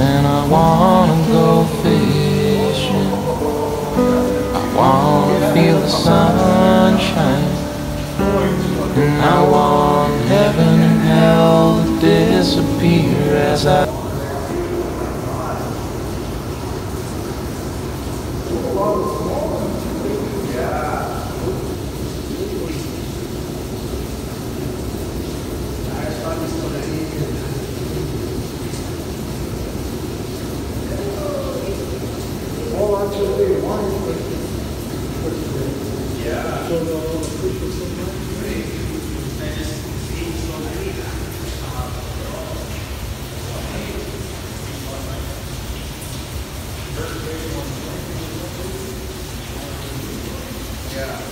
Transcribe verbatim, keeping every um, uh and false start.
and I wanna go fishing. I wanna feel the sunshine, and I want heaven and hell to disappear as I Yeah.